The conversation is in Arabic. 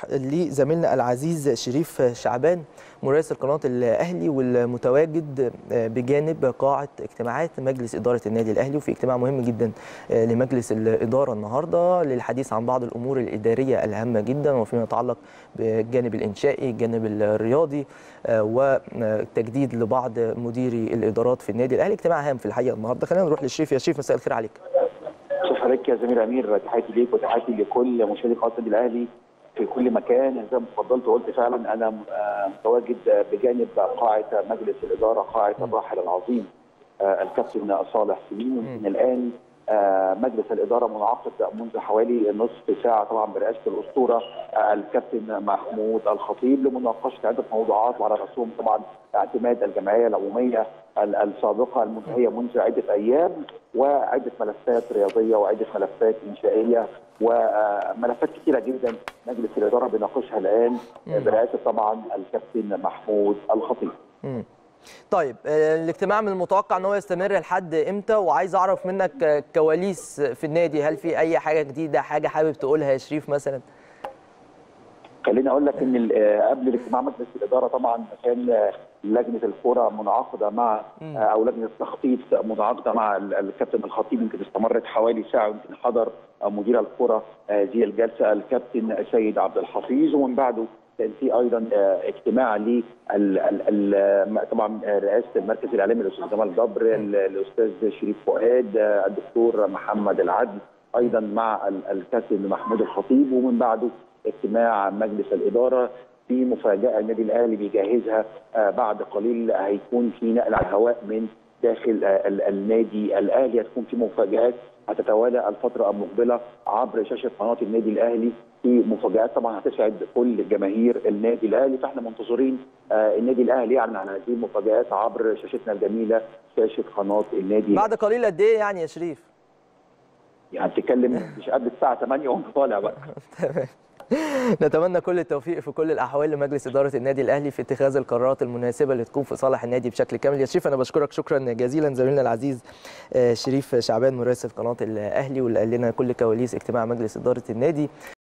نروح لزميلنا العزيز شريف شعبان مراسل قناة الأهلي والمتواجد بجانب قاعة اجتماعات مجلس إدارة النادي الأهلي، وفي اجتماع مهم جدا لمجلس الإدارة النهاردة للحديث عن بعض الأمور الإدارية الهامة جدا وفيما يتعلق بالجانب الإنشائي، الجانب الرياضي، وتجديد لبعض مديري الإدارات في النادي الأهلي. اجتماع هام في الحقيقة النهاردة. خلينا نروح للشريف. يا شريف مساء الخير عليك. شكرا لك يا زميل امير، تحياتي ليك وتحياتي لكل مشاهدي قناه النادي الاهلي في كل مكان. زي ما اتفضلت وقلت فعلا انا متواجد بجانب قاعه مجلس الاداره، قاعه الراحل العظيم الكابتن صالح سليم. من الان مجلس الاداره منعقد منذ حوالي نصف ساعه طبعا برئاسه الاسطوره الكابتن محمود الخطيب لمناقشه عده موضوعات، وعلى راسهم طبعا اعتماد الجمعيه العموميه السابقه المنتهيه منذ عده ايام، وعده ملفات رياضيه وعده ملفات انشائيه وملفات كثيره جدا مجلس الاداره بيناقشها الان برئاسه طبعا الكابتن محمود الخطيب. طيب الاجتماع من المتوقع ان هو يستمر لحد امتى؟ وعايز اعرف منك كواليس في النادي، هل في اي حاجه جديده، حاجه حابب تقولها يا شريف مثلا؟ خليني اقول لك ان قبل الاجتماع مجلس الاداره طبعا كان لجنه الكره منعقده مع او لجنه التخطيط منعقده مع الكابتن الخطيب، يمكن استمرت حوالي ساعه، يمكن حضر مدير الكره هذه الجلسه الكابتن سيد عبد الحفيظ، ومن بعده كان في ايضا اجتماع ل طبعا رئاسه المركز الاعلامي الاستاذ جمال جبر، الاستاذ شريف فؤاد، الدكتور محمد العدل، ايضا مع الكابتن محمود الخطيب، ومن بعده اجتماع مجلس الاداره في مفاجاه النادي الاهلي بيجهزها بعد قليل. هيكون في نقل على الهواء من داخل النادي الاهلي، هتكون في مفاجات هتتوالى الفتره المقبله عبر شاشه قناه النادي الاهلي، في مفاجات طبعا هتسعد كل جماهير النادي الاهلي، فاحنا منتظرين النادي الاهلي يعلن عن هذه المفاجات عبر شاشتنا الجميله شاشه قناه النادي. بعد قليل قد ايه يعني يا شريف؟ يعني بتتكلم مش قبل الساعه 8 وانت طالع بقى. تمام. نتمنى كل التوفيق في كل الاحوال لمجلس اداره النادي الاهلي في اتخاذ القرارات المناسبه اللي تكون في صالح النادي بشكل كامل. يا شريف انا بشكرك شكرا جزيلا، زميلنا العزيز شريف شعبان مراسل قناه الاهلي، واللي قال لنا كل كواليس اجتماع مجلس اداره النادي.